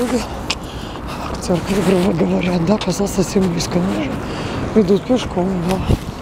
Петербурге. Церковь, грубо говоря, да, казалось совсем близко. Они же идут пешком, да.